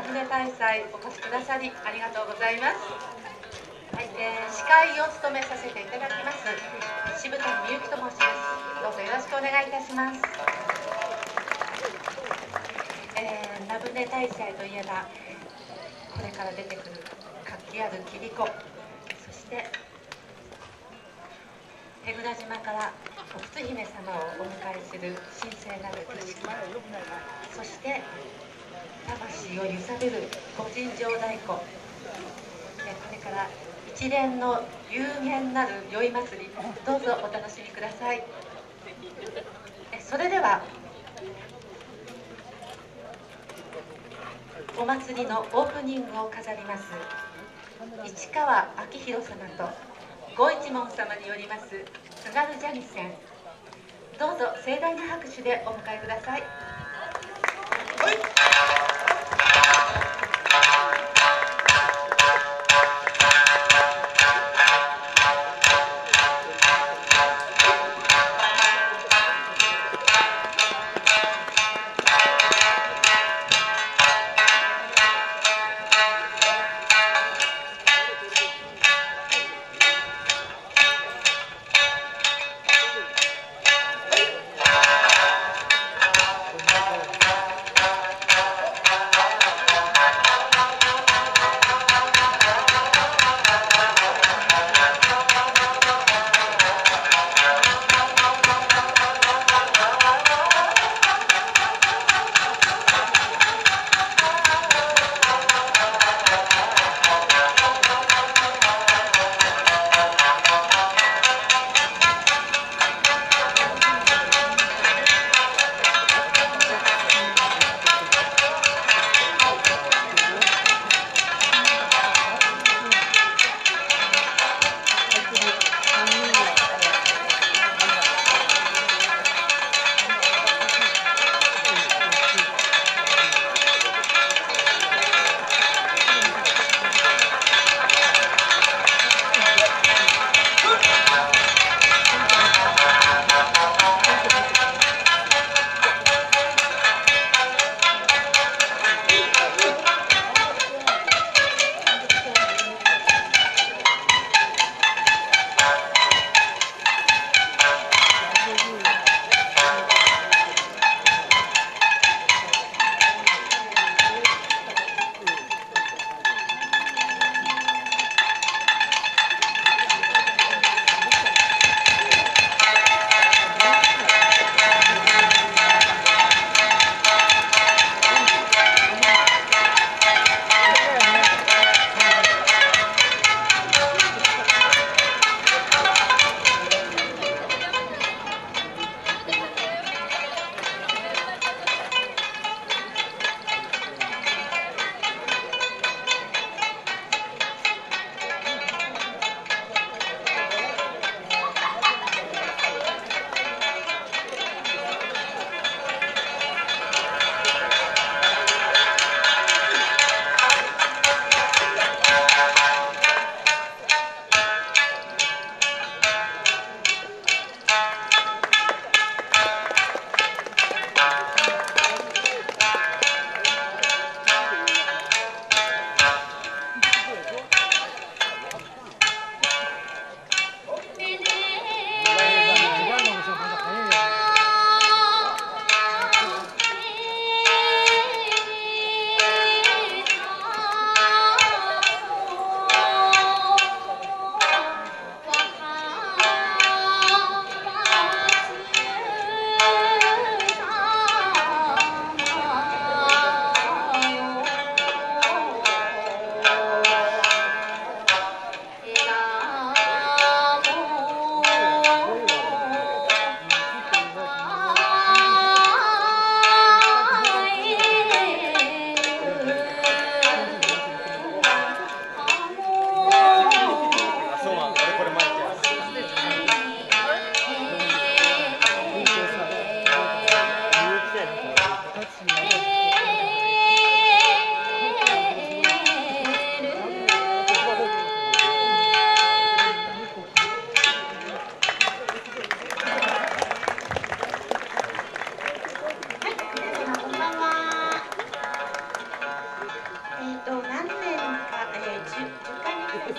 舟大祭お越しくださりありがとうございます。はい、司会を務めさせていただきます渋谷美幸と申します。どうぞよろしくお願いいたします。名舟大祭といえばこれから出てくる活気あるキリコ、そして舳倉島からお靴姫様をお迎えする神聖なる儀式、そして魂を揺さぶる御陣乗太鼓、これから一連の有限なる宵祭り、どうぞお楽しみください。それではお祭りのオープニングを飾ります市川明宏様とご一門様によります津軽三味線、どうぞ盛大な拍手でお迎えください。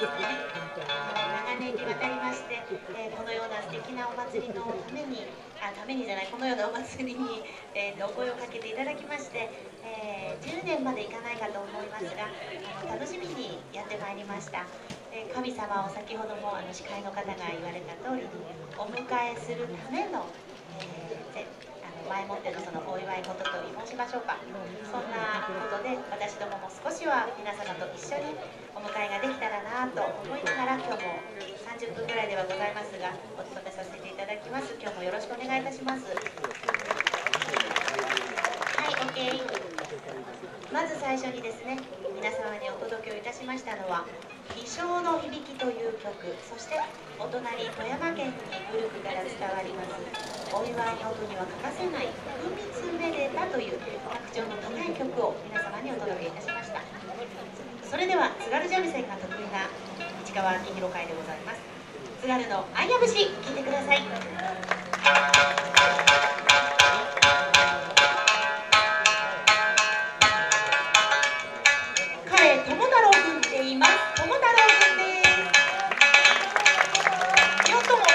長年にわたりまして、このような素敵なお祭りのためにこのようなお祭りに、お声をかけていただきまして、10年までいかないかと思いますが、楽しみにやってまいりました。神様を先ほども司会の方が言われた通りにお迎えするための、前もってのそのお祝い事と申しましょうか、そんなことで私どもも少しは皆様と一緒にお迎えができたらなと思いながら、今日も30分ぐらいではございますがお務めさせていただきます。今日もよろしくお願いいたします。はい、 OK。 まず最初にですね、皆様にお届けをいたしましたのは「飛翔の響き」という曲、そしてお隣富山県に古くから伝わりますお祝いの音には欠かせない「風光めでた」という白鳥の高い曲を皆様にお届けいたしました。それでは津軽三味線が得意な市川明宏会でございます。津軽の「アイヤ節」聴いてください。彼友太郎君って言います。友太郎君です。よっとも。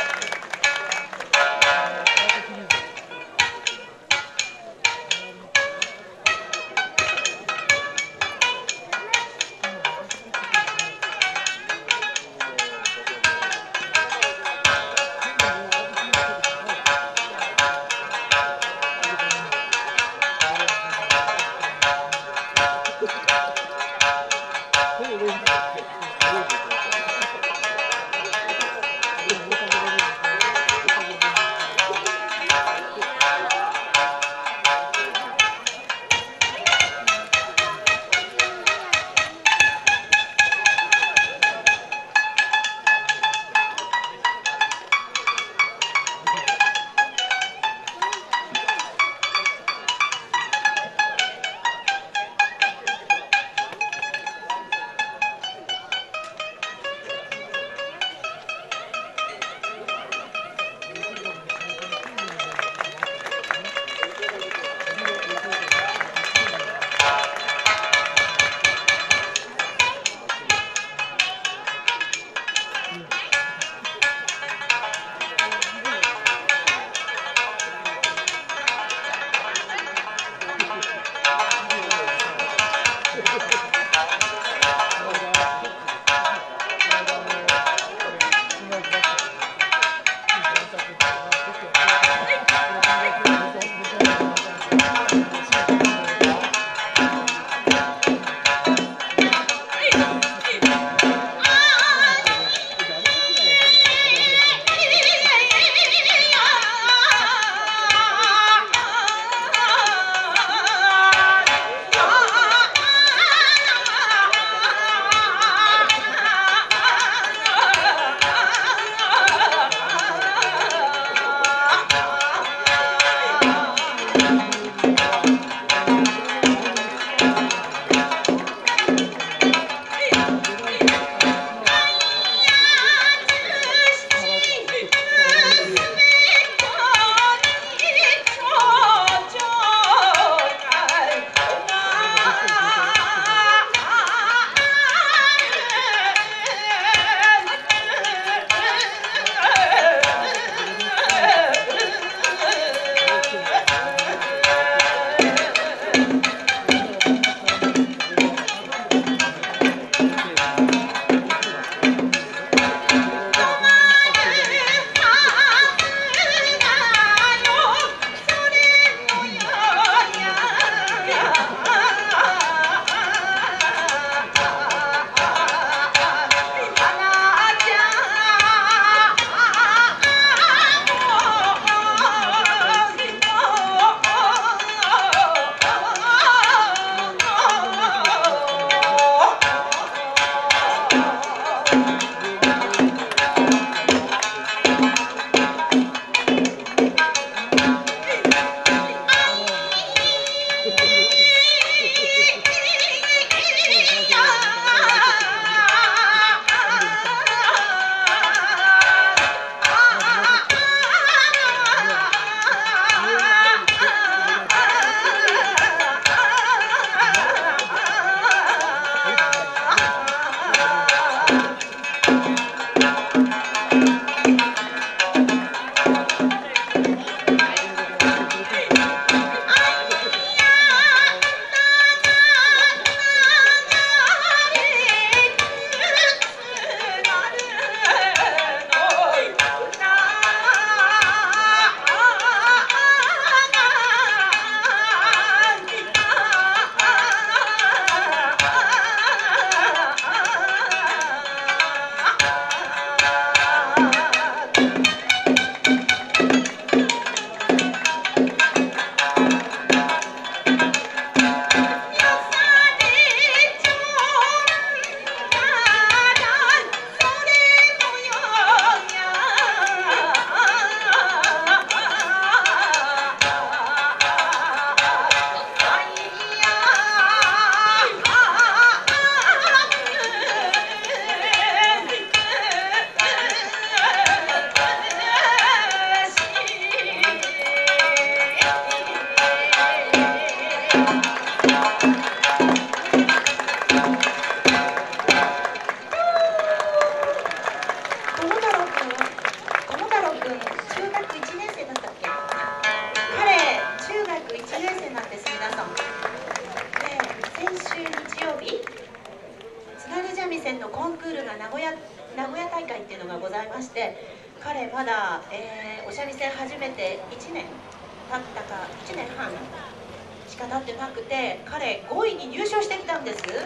線のコンクールが名古屋大会っていうのがございまして、彼まだ、お三味線始めて1年経ったか1年半しか経ってなくて、彼5位に入賞してきたんです。もう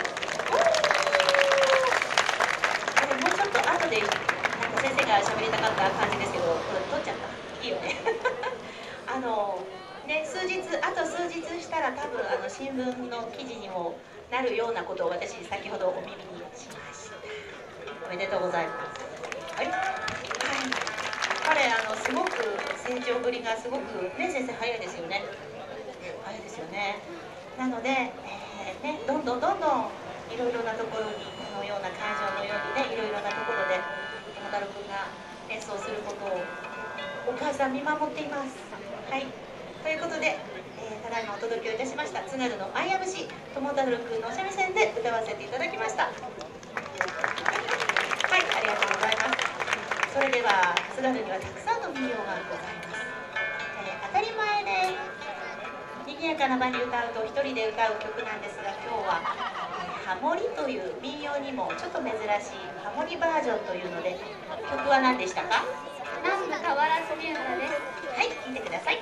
ちょっと後でなんか先生が喋りたかった感じですけど、これ取っちゃった。いいよね。ね、あと数日したら多分新聞の記事にもなるようなことを私先ほどお耳にしました。おめでとうございます。はい、はい、彼すごく成長ぶりがすごくね、先生早いですよね。早いですよね。なので、ね、どんどんいろいろなところに、このような会場のようにね、いろいろなところで友太郎君が演奏することをお母さん見守っています。はい、ということで、ただいまお届けをいたしました津軽のアイアムシ友太郎君のお三味線で歌わせていただきました。はい、ありがとうございます。それでは津軽にはたくさんの民謡がございます。当たり前で賑やかな場に歌うと一人で歌う曲なんですが、今日はハモリという民謡にもちょっと珍しいハモリバージョンというので、曲は何でしたか？ 南部河原住み歌です。 はい、聞いてください。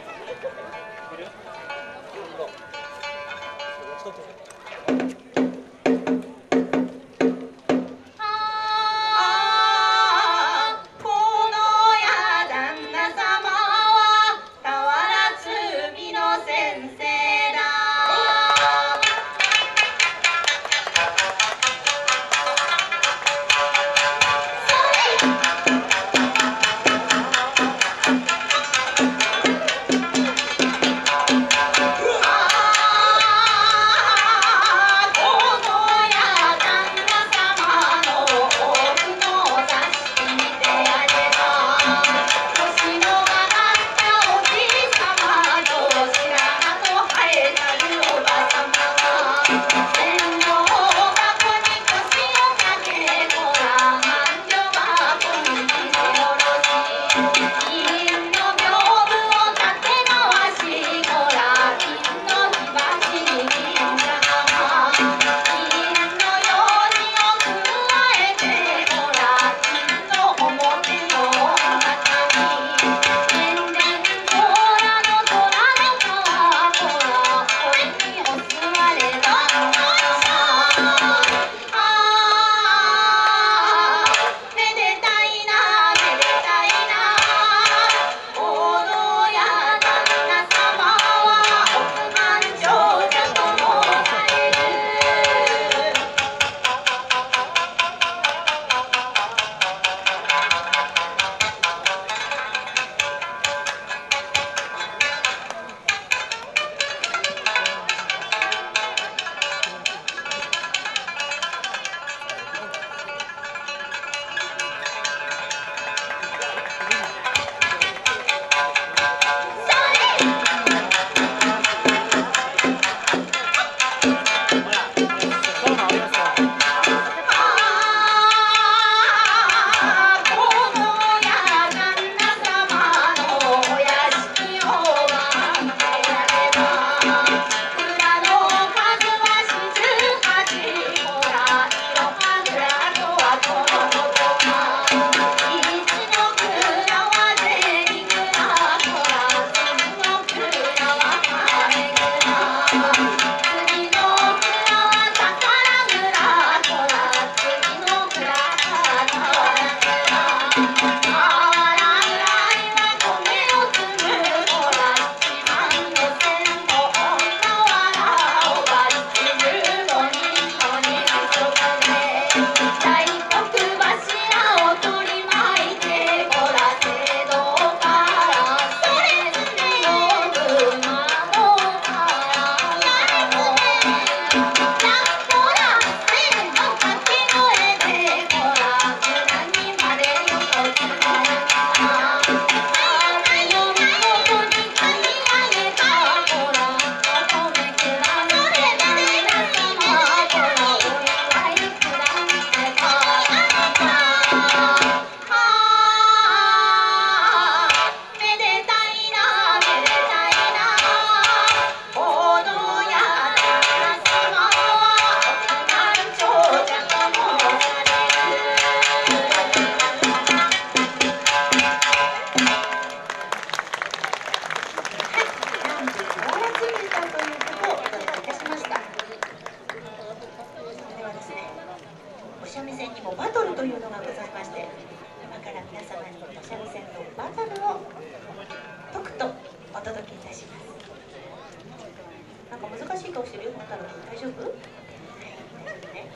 三味線にもバトルというのがございまして、今から皆様にお三味線のバトルを解くとお届けいたします。なんか難しい顔してるよ、バトル。大丈夫？はい、大丈夫ね。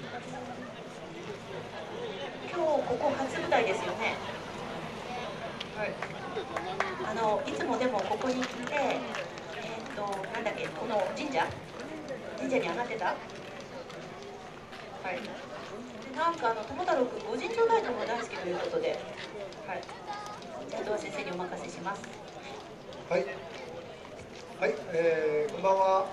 今日ここ初舞台ですよね。はい。いつもでもここに来て、なんだっけ、この神社に上がってた。はい。なんか友太郎君、御陣乗太鼓も大好きということで、はい。じゃあ、戸先生にお任せします。 はい。はい、こんばんは。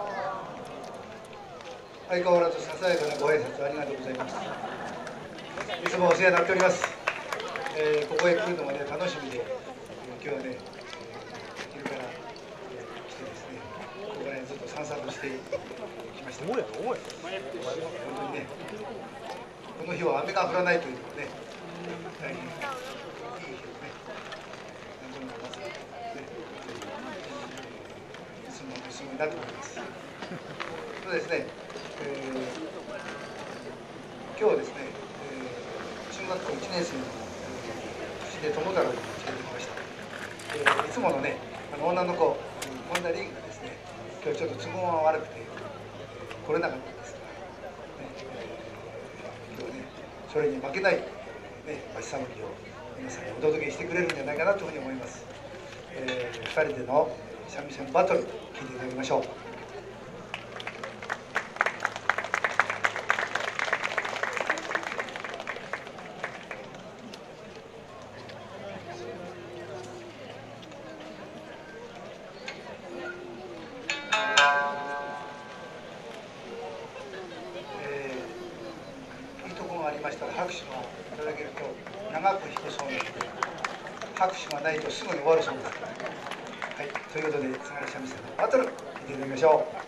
相変わらずささやかなご挨拶ありがとうございます。いつもお世話になっております。ここへ来るのがね、楽しみで、今日はね、昼から、来てですね、ここからずっと散策してきました。本当にね、この日は雨が降らないというのはね、大変いい日ですね。何度もまずね、いつもになっております。そうですね、今日ですね、中学校1年生ので友太郎に連れてきました。いつものね、女の子、本田リンがですね、今日ちょっと都合が悪くて、来れなかったんですが、今日はね、それに負けない、ね、町さばきを皆さんにお届けしてくれるんじゃないかなというふうに思います。2人での三味線バトル、聴いていただきましょう。拍手がいただけると長く弾くそうなので、拍手がないとすぐに終わるそうです。はい、ということで津軽三味線のバトル、聴いていただきましょう。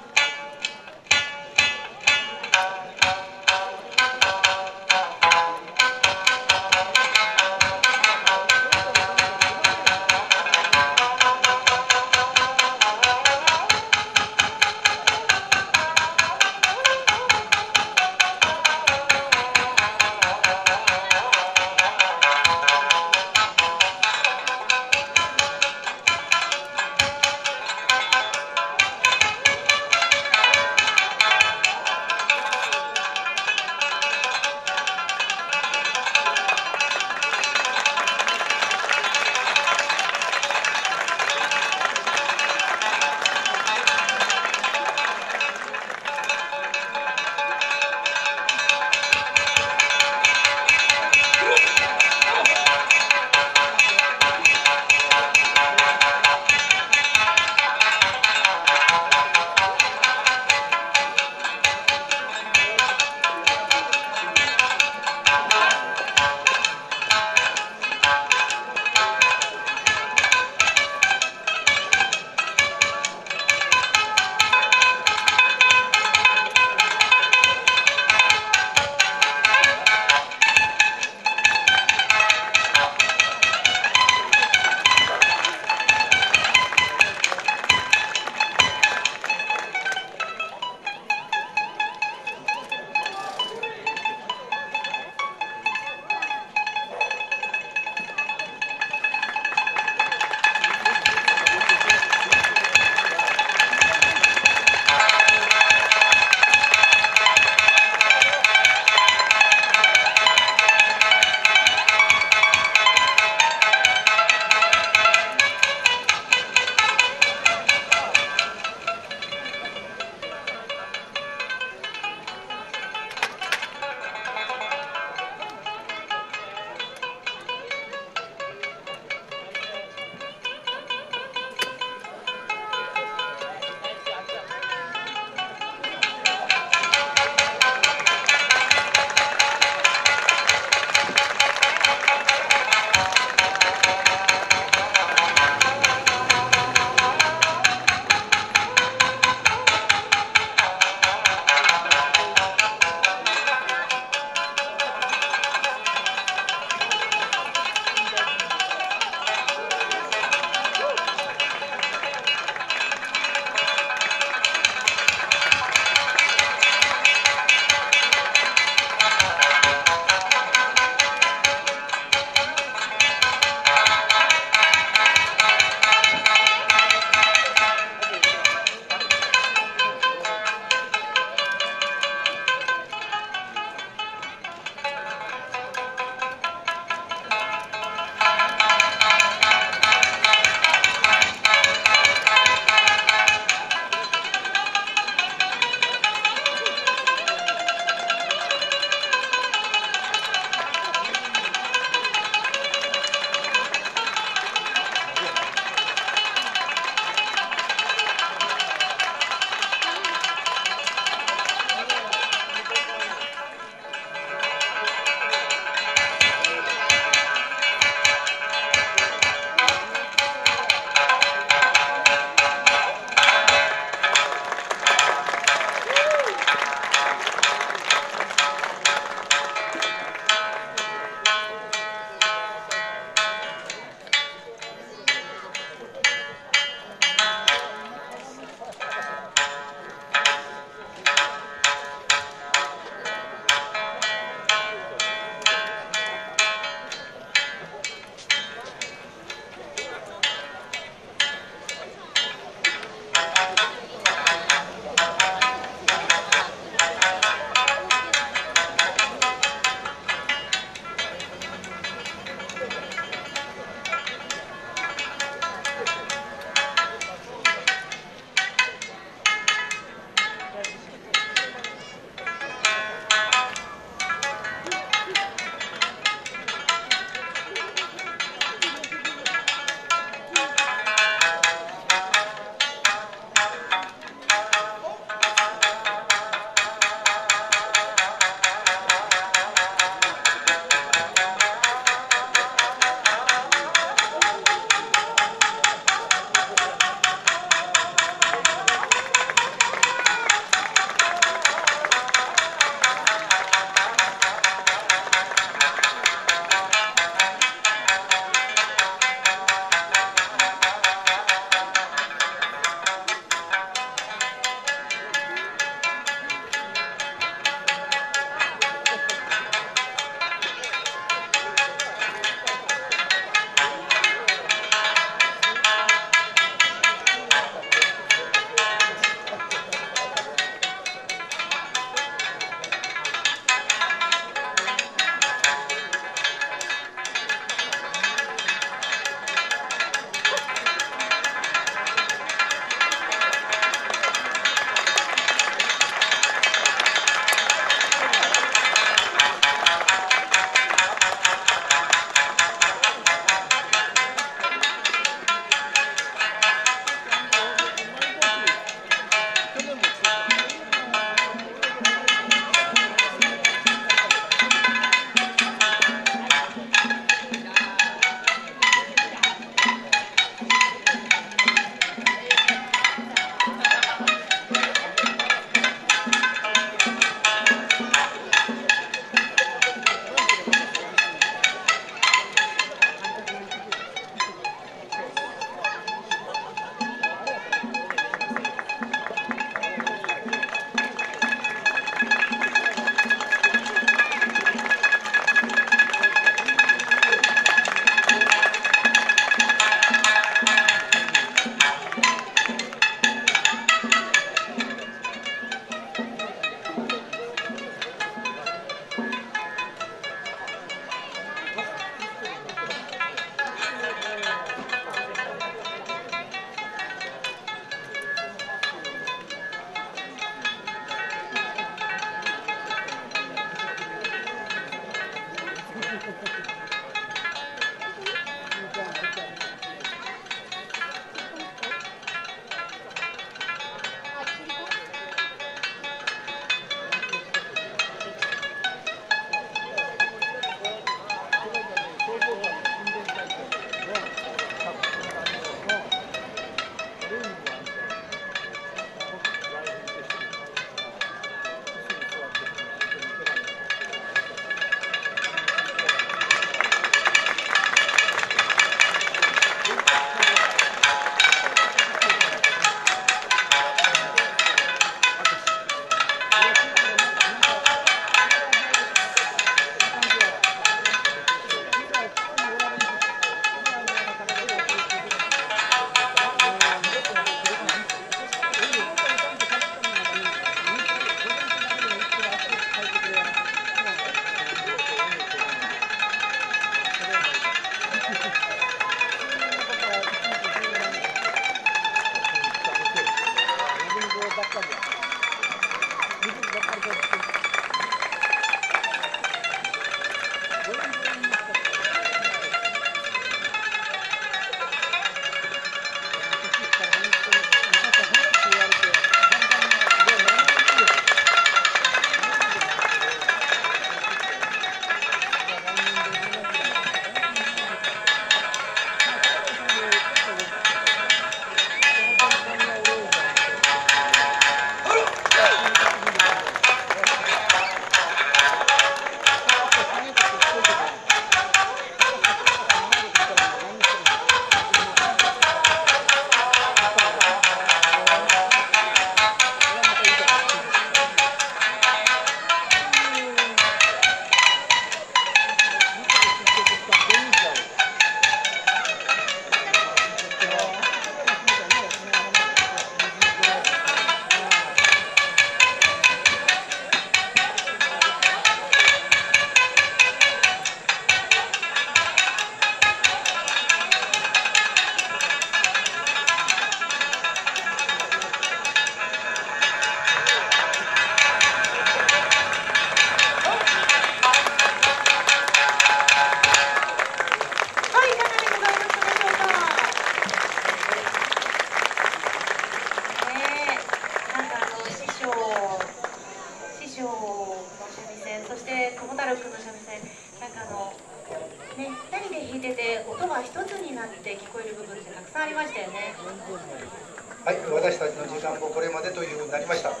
ね、2人で弾いてて音が一つになって聞こえる部分ってたくさんありましたよね。 はい、私たちの時間もこれまでというふうになりました。はい、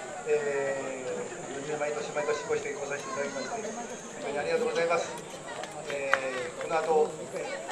毎年毎年こうして来させていただきまして、本当にありがとうございます。この後